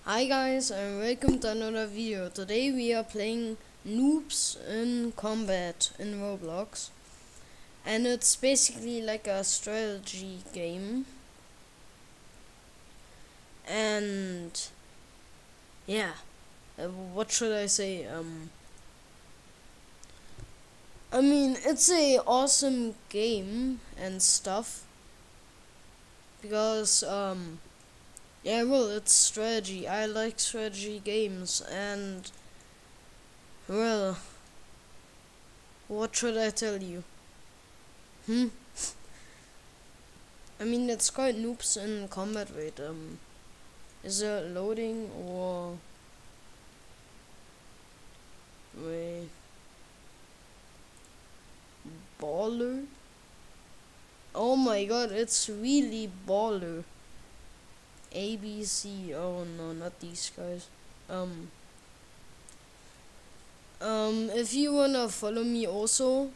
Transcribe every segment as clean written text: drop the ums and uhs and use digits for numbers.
Hi guys and welcome to another video. Today we are playing Noobs in Combat in Roblox, and it's basically like a strategy game. And yeah, what should I say? I mean, it's a awesome game and stuff because yeah, well, it's strategy. I like strategy games, and well, what should I tell you? I mean, it's quite Noobs in Combat. Wait, is it loading or wait, baller? Oh my god, it's really baller. ABC. Oh no, not these guys. If you wanna follow me also,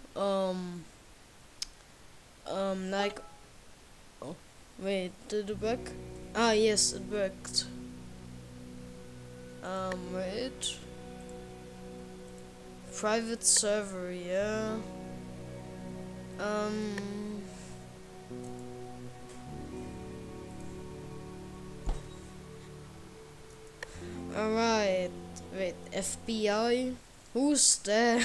like, oh, wait, did it work? Ah, yes, it worked. Wait. Private server, yeah. Alright. Wait, FBI? Who's there?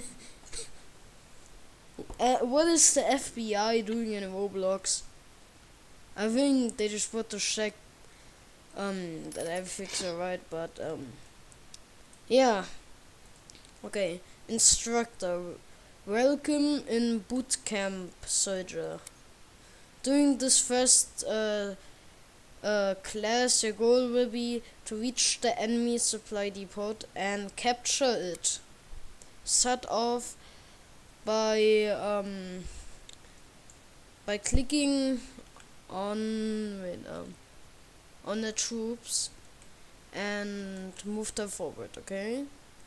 What is the FBI doing in Roblox? I think they just want to check that everything's alright, but yeah. Okay. Instructor. Welcome in bootcamp, soldier. During this first class, your goal will be to reach the enemy supply depot and capture it. Start off by clicking on the troops and move them forward. Okay.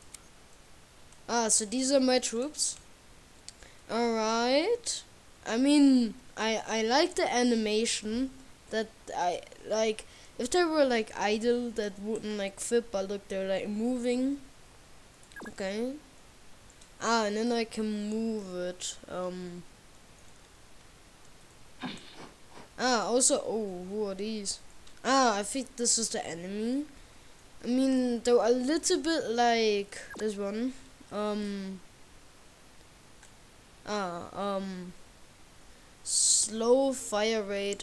So these are my troops. Alright. I mean, I like the animation that I like. If they were like idle, that wouldn't like fit, but look, they're like moving. Okay. And then I can move it. Also, oh, who are these? I think this is the enemy. I mean, they're a little bit like this one. Slow fire rate.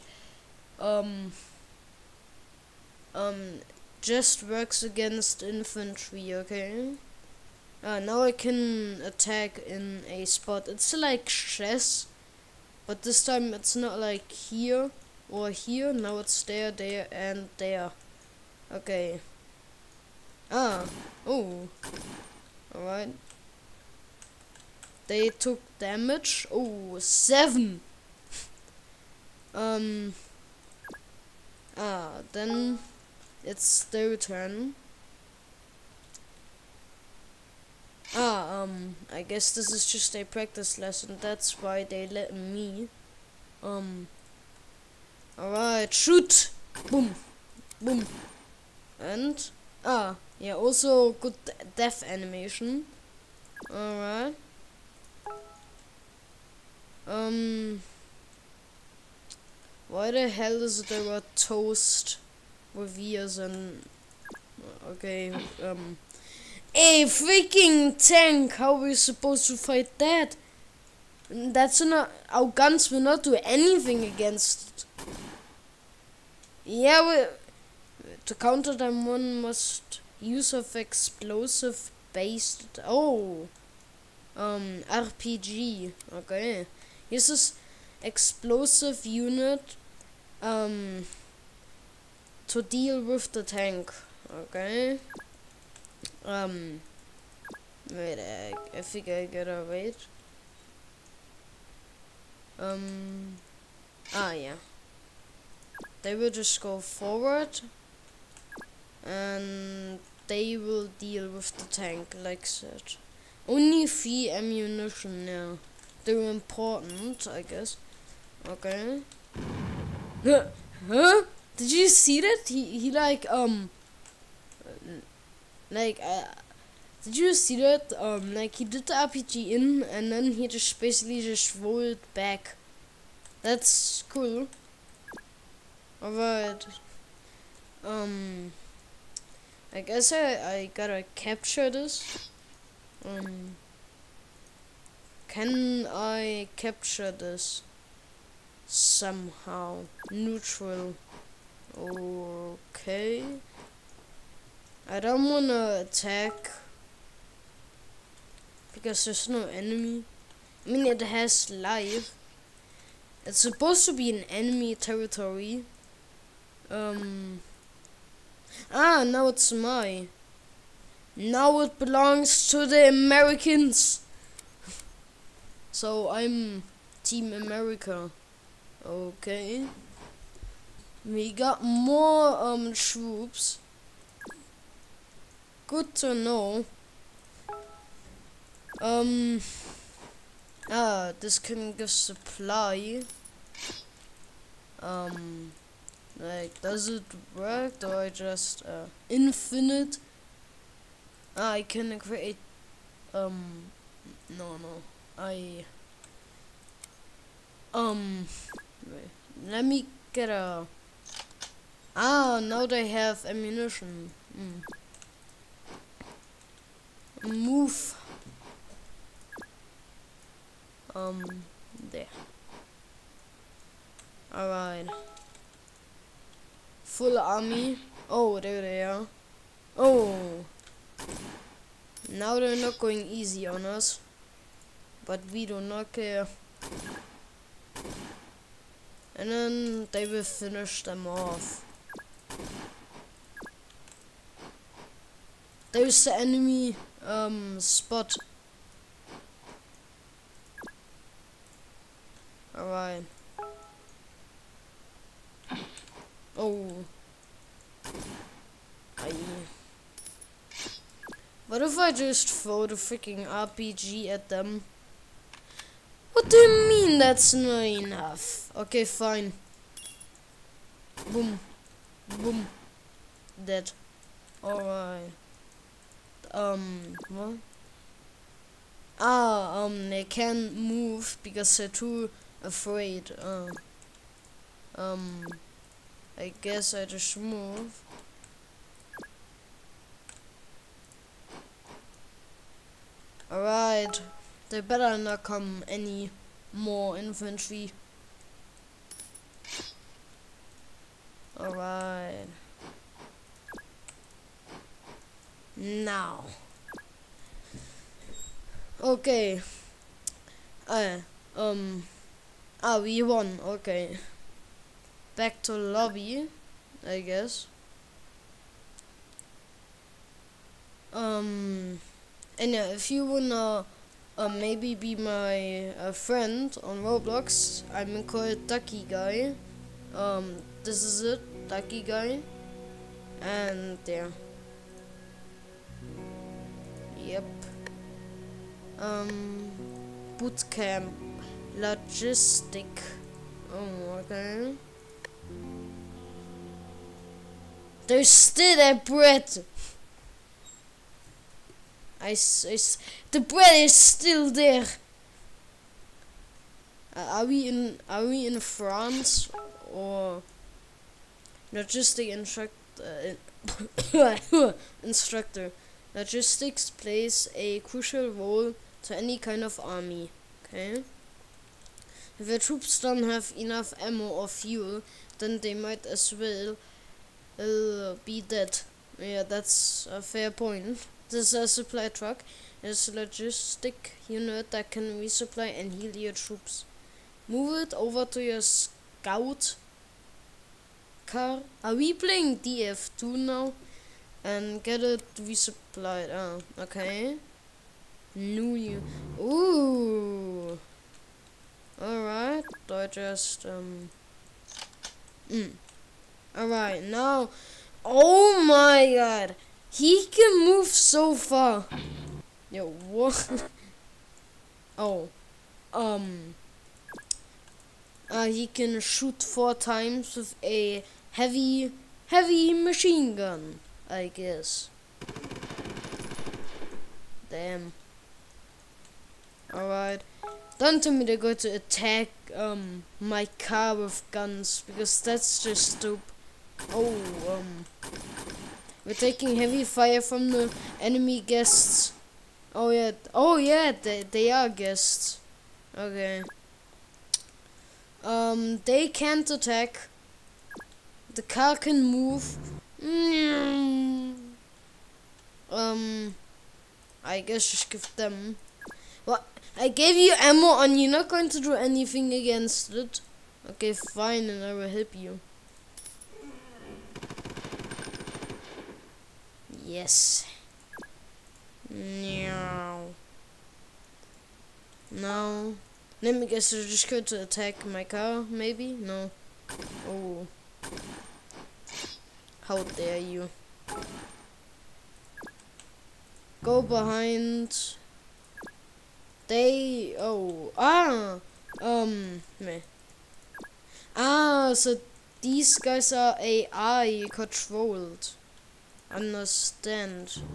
Just works against infantry, okay? Now I can attack in a spot. It's like chess, but this time it's not like here or here. Now it's there, there, and there. Okay. Oh. Alright. They took damage. Oh, 7. Then it's their turn. I guess this is just a practice lesson. That's why they let me. Alright, shoot! Boom! Boom! And, yeah, also good death animation. Alright. Why the hell is there a toast with ears and... Okay, a freaking tank! How are we supposed to fight that? That's not... Our guns will not do anything against it. Yeah, to counter them one must use of explosive based... Oh! RPG. Okay. Use this explosive unit to deal with the tank. Okay. Wait, I think I gotta wait. Yeah. They will just go forward and they will deal with the tank like that. Only 3 ammunition now. They're important, I guess. Okay. Huh? Did you see that? He like Like, did you see that? Like he did the RPG in, and then he just basically just rolled back. That's cool. Alright. I guess I gotta capture this. Can I capture this somehow? Neutral. Okay. I don't wanna attack because there's no enemy. I mean, it has life. It's supposed to be an enemy territory. Now it's mine. Now it belongs to the Americans. So I'm Team America. Okay. We got more troops. Good to know. This can give supply. Like, does it work? Do I just infinite? I can create no, wait, let me get a now they have ammunition. Move there. Alright. Full army. Oh, there they are. Oh. Now they're not going easy on us. But we do not care. And then they will finish them off. There's the enemy spot. Alright. Oh. What if I just throw the freaking RPG at them? What do you mean that's not enough? Okay, fine. Boom. Boom. Dead. Alright. What? They can't move because they're too afraid. I guess I just move. Alright. They better not come any more infantry. Alright. Now. Okay. We won. Okay. Back to lobby, I guess. And yeah, if you wanna maybe be my friend on Roblox, I'm called Ducky Guy. This is it, Ducky Guy. And yeah. Yep. Bootcamp. Logistic. Oh, okay. There's still that bread. The bread is still there. Are we in France or logistic instructor? Logistics plays a crucial role to any kind of army. Okay. If your troops don't have enough ammo or fuel, then they might as well be dead. Yeah, that's a fair point. This is a supply truck. It's a logistic unit that can resupply and heal your troops. Move it over to your scout car. Are we playing DF2 now? And get it resupplied. Oh, okay. New you. Ooh. Alright. I just Alright, now. Oh my god. He can move so far. Yo, what? Oh. He can shoot 4 times with a heavy machine gun, I guess. Damn. Alright. Don't tell me they're going to attack my car with guns, because that's just stupid. Oh, we're taking heavy fire from the enemy guests. Oh yeah, they are guests. Okay. They can't attack. The car can move. I guess just give them. Well, I gave you ammo and you're not going to do anything against it. Okay, fine, and I will help you. Yes. No. No. Let me guess, you're just going to attack my car, maybe? No. Oh. How dare you. Go behind. They... Oh. Meh. So these guys are AI controlled. Understand.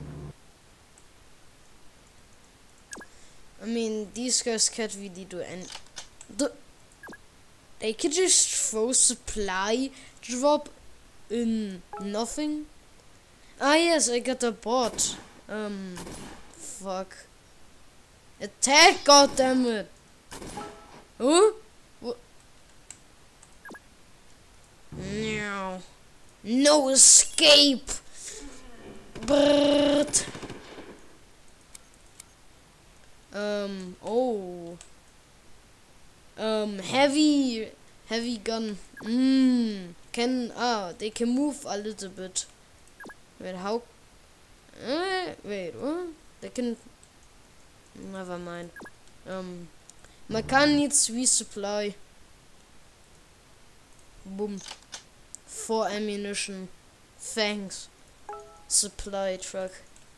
I mean, these guys can't really do any... They could just throw supply drop in nothing. Ah yes, I got a bot. Fuck. Attack, goddammit! Huh? What? No. No escape! Brrrt. Oh. Heavy gun. They can move a little bit. Wait, how? Wait, what? They can... Never mind. My car needs resupply. Boom. 4 ammunition. Thanks. Supply truck.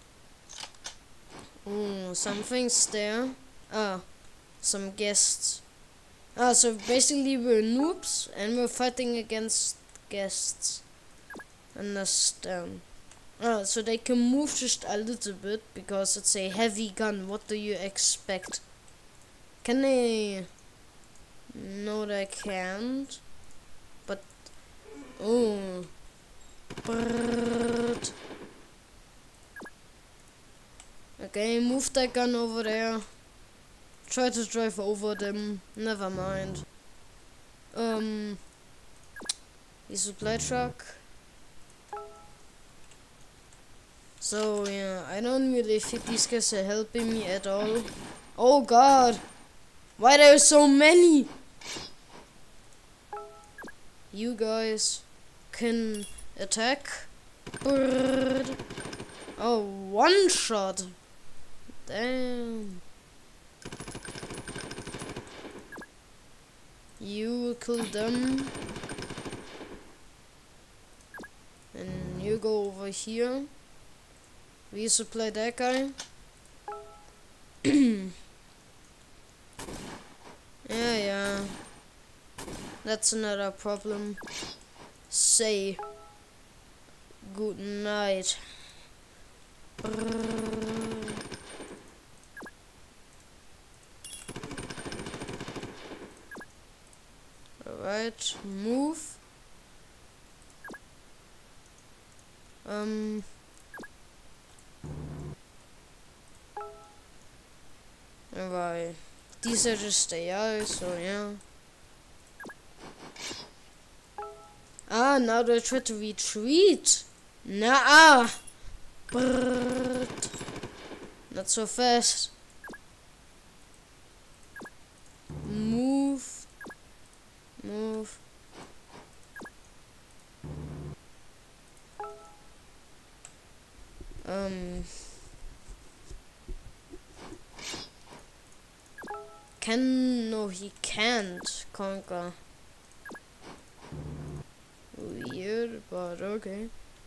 Oh, something's there. Some guests. So basically we're noobs and we're fighting against guests. Understand. So they can move just a little bit because it's a heavy gun. What do you expect? Can they? No, they can't. But oh, Brrrt. Okay, move that gun over there. Try to drive over them. Never mind. The supply truck. So yeah, I don't really think these guys are helping me at all. Oh god! Why there are so many? You guys can attack. Brrrt. Oh, one shot. Damn. You kill them. And you go over here. Resupply that guy. Yeah. That's another problem. Say good night. Alright, move. Alright. These are just AI, so yeah. Now they try to retreat. Nah. Brrrt. Not so fast. Move. No, he can't conquer. Weird, but okay.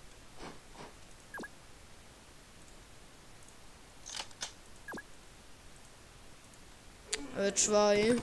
I'll try.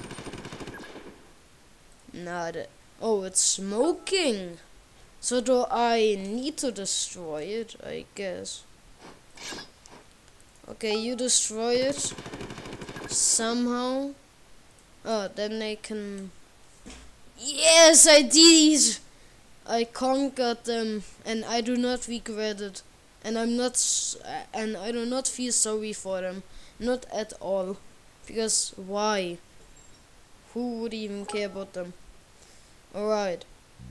Oh, it's smoking. So do I need to destroy it? I guess. Okay, you destroy it somehow. Oh, then they can. Yes, I did. I conquered them, and I do not regret it. And and I do not feel sorry for them, not at all. Because why? Who would even care about them? All right.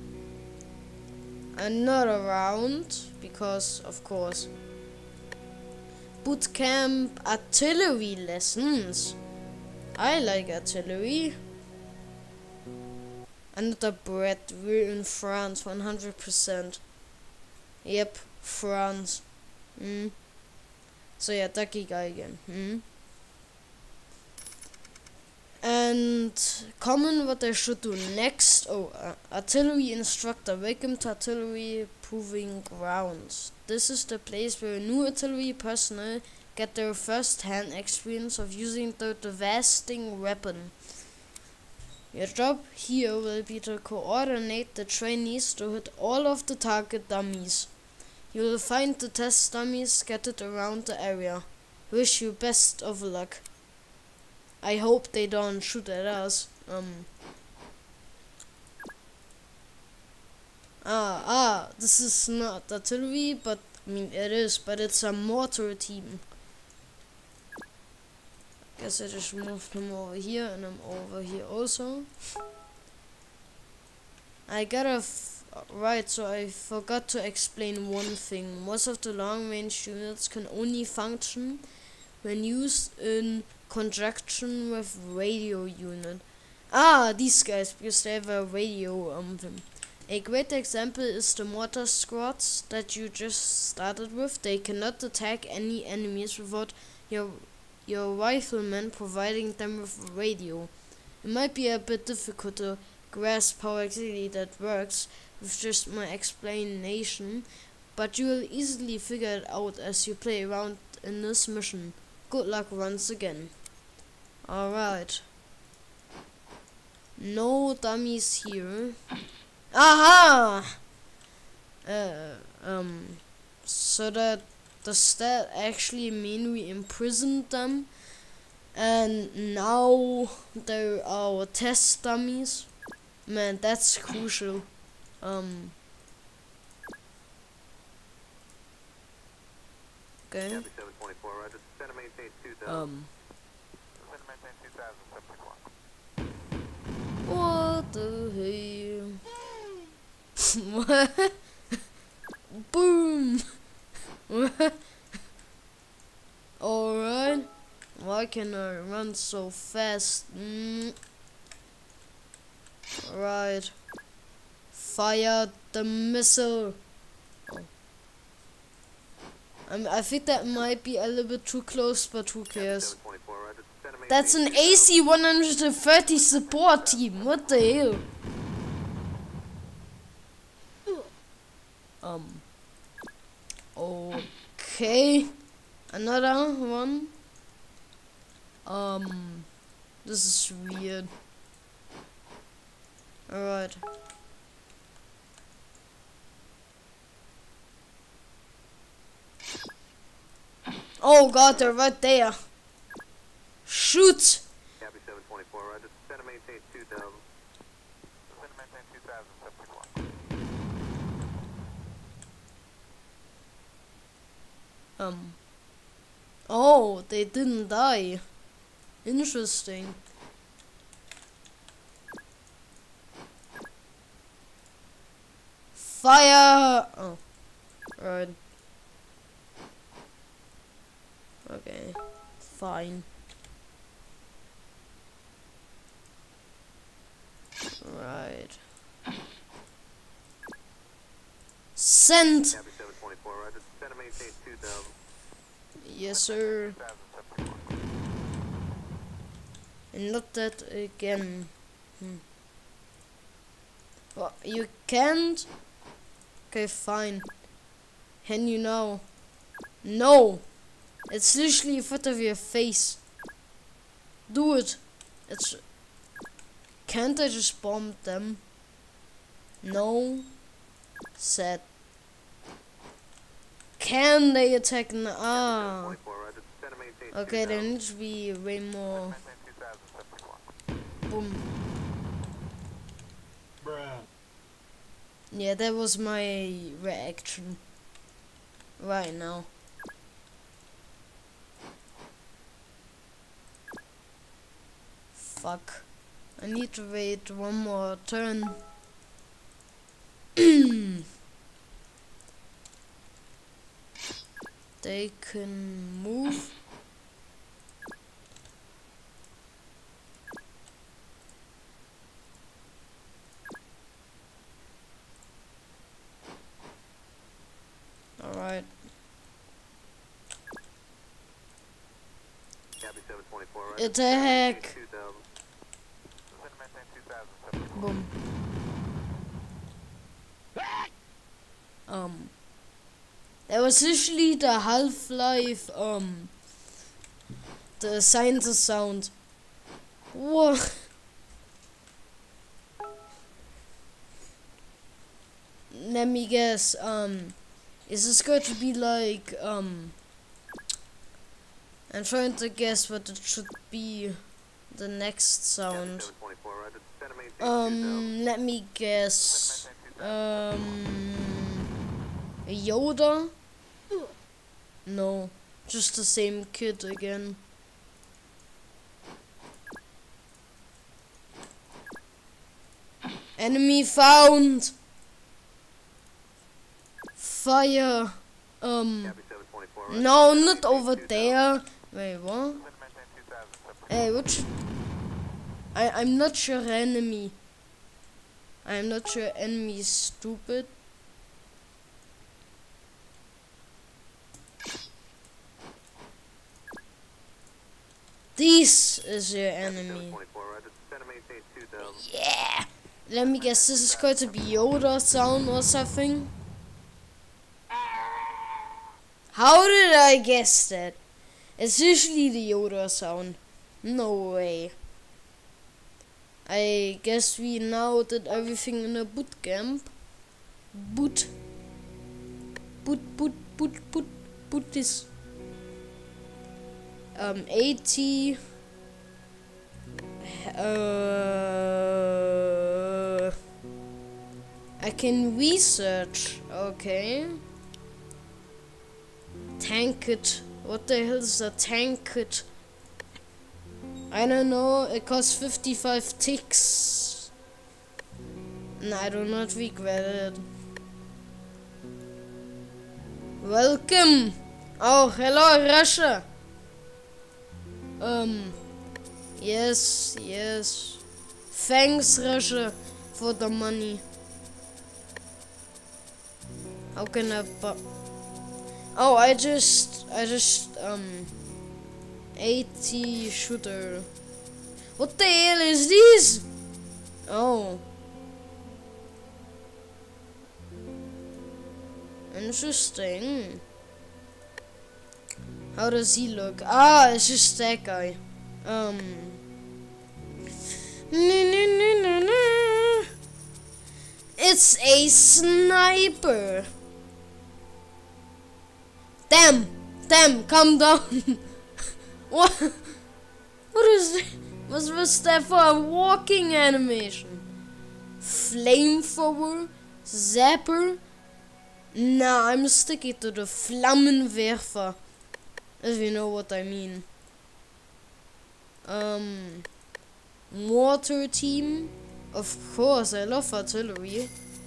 Another round, because of course. Bootcamp artillery lessons. I like artillery. Another bread. We're in France, 100%. Yep, France. So yeah, Ducky guy again. And common what I should do next. Artillery instructor. Welcome to artillery proving grounds. This is the place where new artillery personnel get their first-hand experience of using the devastating weapon. Your job here will be to coordinate the trainees to hit all of the target dummies. You will find the test dummies scattered around the area. Wish you best of luck. I hope they don't shoot at us. This is not artillery, but I mean it is, but it's a mortar team. Guess I just moved him over here, and I'm over here also. Right, so I forgot to explain one thing. Most of the long-range units can only function when used in conjunction with radio unit. These guys, because they have a radio thing. A great example is the mortar squads that you just started with. They cannot attack any enemies without your riflemen providing them with a radio. It might be a bit difficult to grasp how exactly that works with just my explanation, but you will easily figure it out as you play around in this mission. Good luck once again. Alright. No dummies here. Aha! So does that actually mean we imprisoned them? And now they're our test dummies? Man, that's crucial. Okay. What the hell? What? Boom! Alright. Why can I run so fast? Right. Fire the missile. I think that might be a little bit too close, but who cares? That's an AC 130 support team. What the hell? Okay. Another one. This is weird. Alright. Oh god, they're right there. Shoot! Oh, they didn't die. Interesting. Fire! Oh, right. Okay, fine. Right. Send! Yes, sir. And not that again. Well, you can't? Okay, fine. Can you now? No! It's literally in front of your face. Do it. Can't I just bomb them? No. Sad. Can they attack now? Okay, there needs to be way more. Boom. Yeah, that was my reaction right now. Fuck. I need to wait one more turn. They can move. Alright. Attack! Boom. That was usually the Half-Life, the scientist sound. Whoa. Let me guess, is this going to be like, I'm trying to guess what it should be, the next sound. Let me guess, Yoda? No, just the same kid again. Enemy found! Fire! No, not over there. Wait, what? Hey, which? I'm not sure enemy. I'm not sure enemy is stupid. This is your enemy. Yeah! Let me guess, this is going to be Yoda sound or something? How did I guess that? It's usually the Yoda sound. No way. I guess we now did everything in a boot camp. Boot this. 80. I can research. Okay. Tank it. What the hell is a tank it? I don't know. It costs 55 ticks. No, I do not regret it. Welcome. Oh, hello, Russia. Yes. Thanks, Russia, for the money. How can I oh, I just 80 shooter. What the hell is this? Oh. Interesting. How does he look? Ah, it's just that guy. It's a sniper. Damn, calm down. What is this? What was that for a walking animation? Flamethrower? Zapper? Nah, I'm sticking to the Flammenwerfer. If you know what I mean. Mortar team? Of course, I love artillery.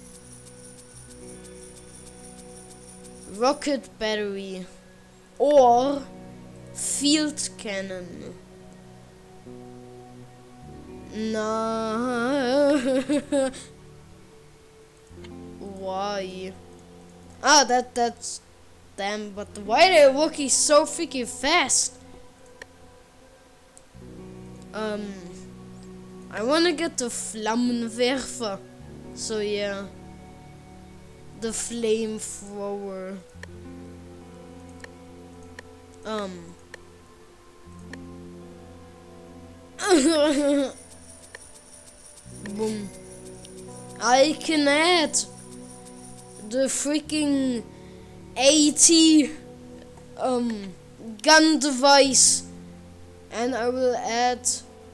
Rocket battery. Or field cannon. Nah. Why? Ah, that's damn, but why are they walking so freaking fast? I wanna get the Flammenwerfer. So yeah. The flamethrower. Boom. I can add the freaking 80 gun device, and I will add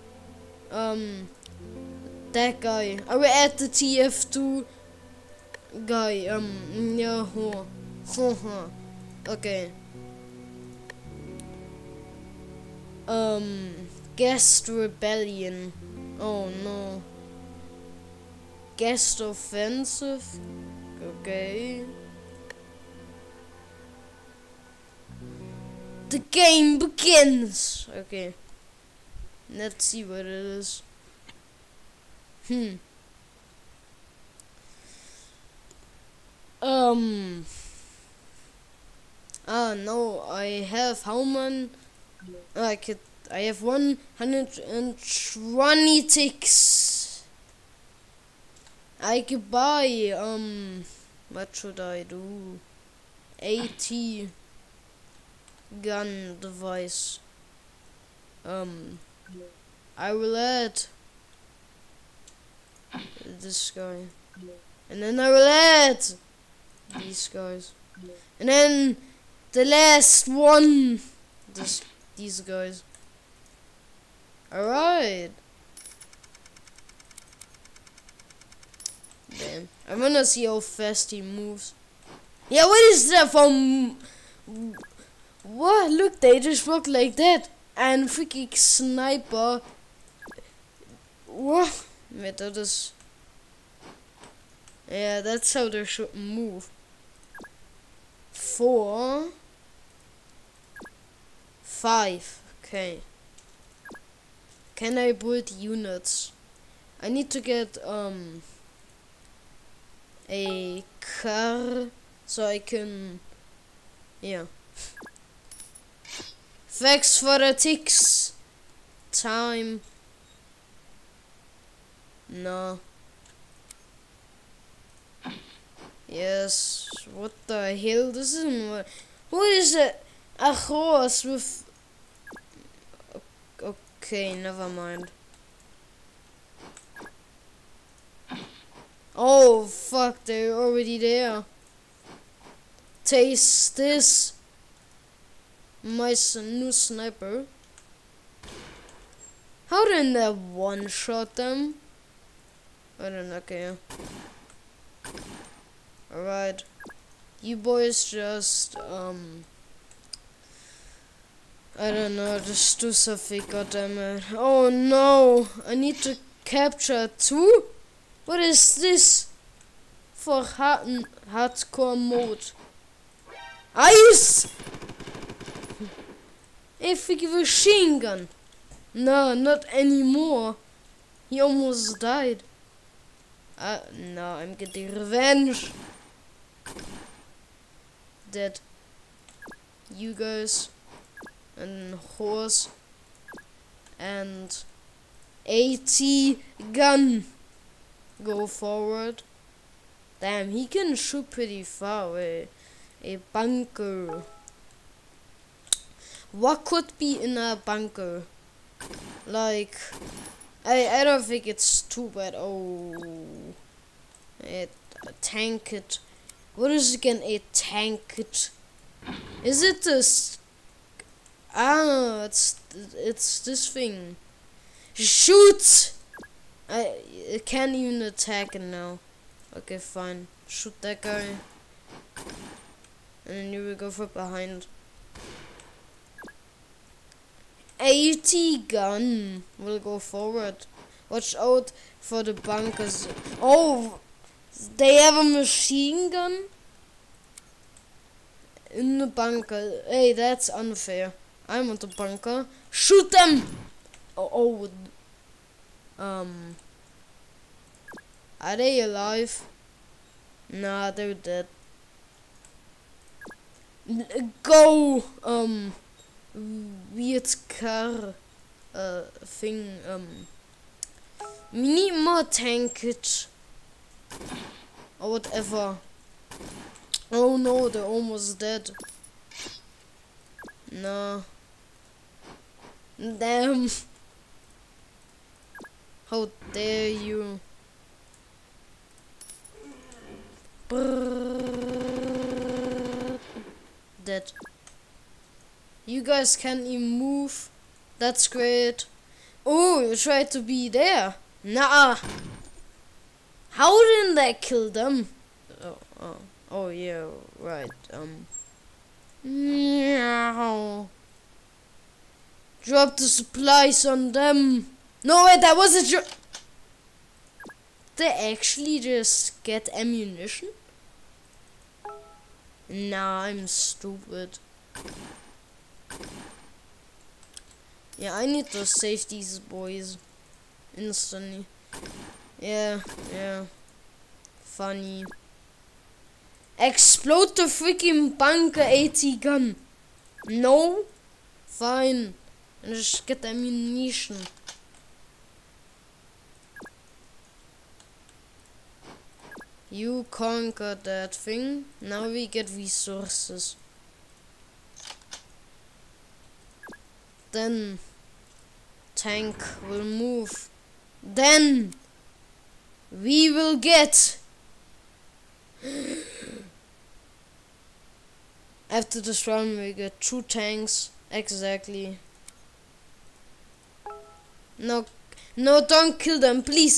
that guy. I will add the TF2 guy. Yeah. Okay. Guest rebellion. Oh no. Guest offensive. Okay. The game begins. Okay. Let's see what it is. No, I have how many? I have 126. I could buy what should I do? 80 gun device. I will add this guy, and then I will add these guys, and then the last one, these guys. Alright. Damn. I wanna see how fast he moves. Yeah, what is that from? What? Look, they just walk like that. And freaking sniper. What? Wait, that is. Yeah, that's how they should move. 4, 5. Okay. Can I build units? I need to get a car so I can, yeah. Thanks for the ticks. Time. No. Yes. What the hell? This isn't what is it? A horse with. Okay, never mind. Oh fuck, they're already there. Taste this. My new sniper. How did that one shot them? I don't know, okay. Alright. You boys just I don't know, just do something, goddammit. Oh no! I need to capture 2? What is this? For hardcore mode. Ice! A freaking machine gun. No, not anymore. He almost died. No, I'm getting revenge. Dead. You guys. And horse. And AT gun. Go forward. Damn, he can shoot pretty far away. A bunker. What could be in a bunker? Like, I don't think it's too bad. Oh, a tank it. What is again a tank it? Is it this? Ah, it's this thing. Shoot! It can't even attack it now. Okay, fine. Shoot that guy. And then you will go for behind. AT gun will go forward. Watch out for the bunkers. Oh, they have a machine gun in the bunker. Hey, that's unfair. I'm on the bunker. Shoot them! Oh, are they alive? Nah, they're dead. Go! Weird car thing. We need more tankage. Or whatever. Oh no, they're almost dead. No. Damn. How dare you? Dead. You guys can't even move. That's great. Oh, you tried to be there. Nah. How didn't I kill them? Oh yeah, right. Meow. Drop the supplies on them. No, wait, that was a drop. They actually just get ammunition? Nah, I'm stupid. Yeah, I need to save these boys instantly. Yeah. Funny. Explode the freaking bunker AT gun. No? Fine. And just get ammunition. You conquered that thing. Now we get resources. Then tank will move. Then we will get after this run we get 2 tanks exactly. No, don't kill them, please.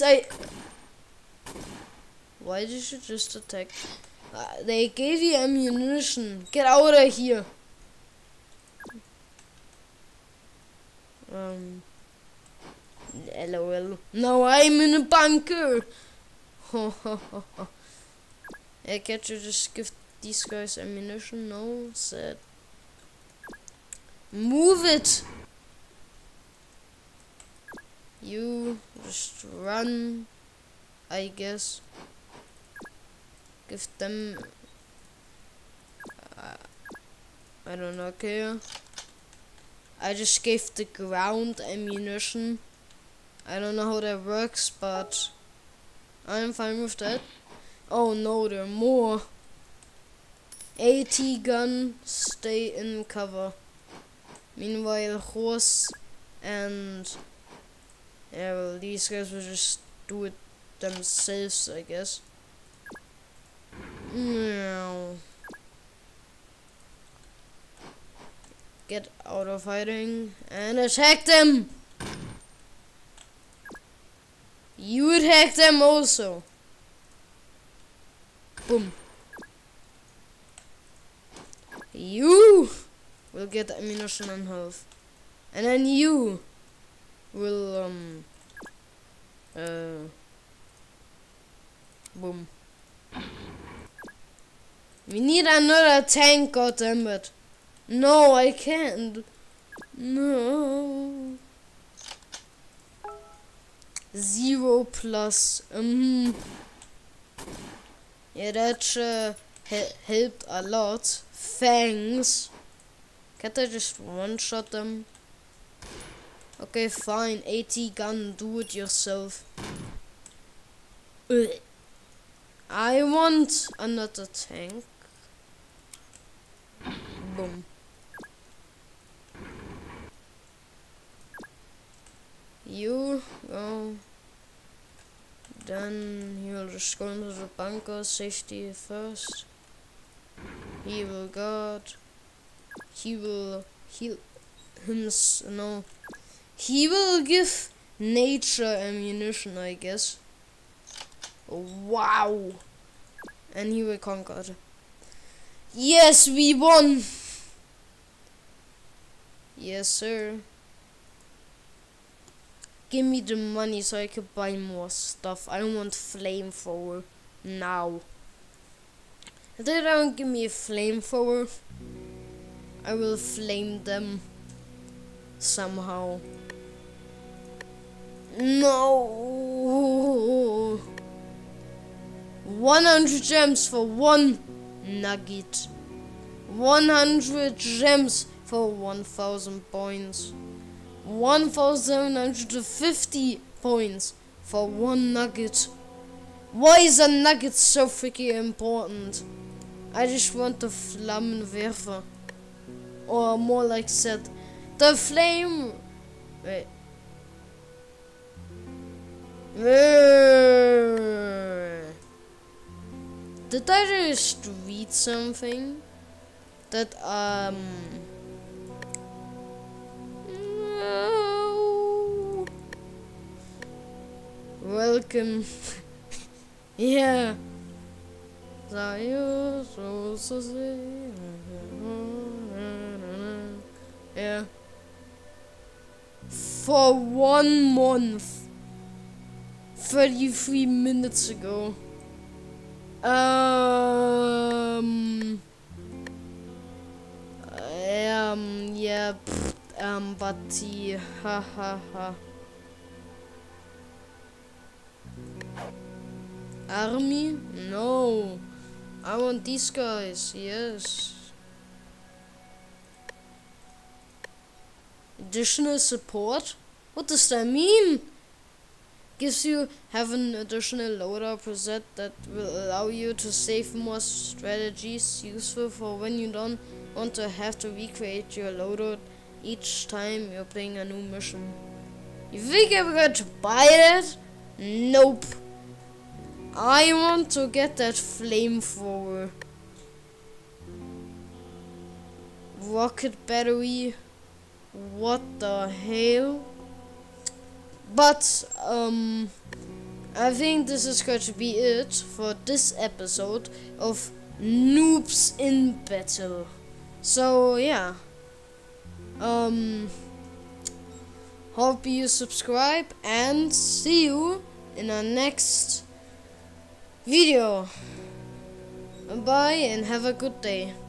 Why did you just attack? They gave you ammunition. Get out of here. LOL. Now I'm in a bunker. Hey, can't you just give these guys ammunition? No, sad. Move it. You just run, I guess. Give them I don't know, okay. I just gave the ground ammunition. I don't know how that works, but I'm fine with that. Oh no, there are more. AT gun, stay in cover. Meanwhile, horse and yeah, well, these guys will just do it themselves, I guess. Meow. Get out of hiding and attack them. You attack them also. Boom. You will get ammunition and health, and then you will boom. We need another tank, goddammit. No, I can't. No. 0 plus. Yeah, that helped a lot. Thanks. Can't I just one-shot them? Okay, fine. AT gun, do it yourself. I want another tank. Boom. You go. Then he'll just go into the bunker. Safety first. He will guard. He will heal himself. No. He will give nature ammunition, I guess. Wow. And he will conquer. Yes, we won. Yes, sir. Give me the money so I can buy more stuff. I want flamethrower now. If they don't give me a flamethrower, I will flame them somehow. No. 100 gems for 1 nugget. 100 gems for 1000 points. 1750 points for 1 nugget. Why is a nugget so freaking important? I just want the Flammenwerfer. Or more like said, the flame. Wait. Did I just read something? That welcome. Yeah. Yeah. For 1 month. 33 minutes ago. Yeah, Batti, hahaha. Army? No. I want these guys, yes. Additional support? What does that mean? Gives you have an additional loader preset that will allow you to save more strategies, useful for when you don't want to have to recreate your loadout each time you're playing a new mission. You think I'm going to buy that? Nope. I want to get that flamethrower. Rocket battery. What the hell? But, I think this is going to be it for this episode of Noobs in Battle. So, yeah. Hope you subscribe and see you in our next video. Bye and have a good day.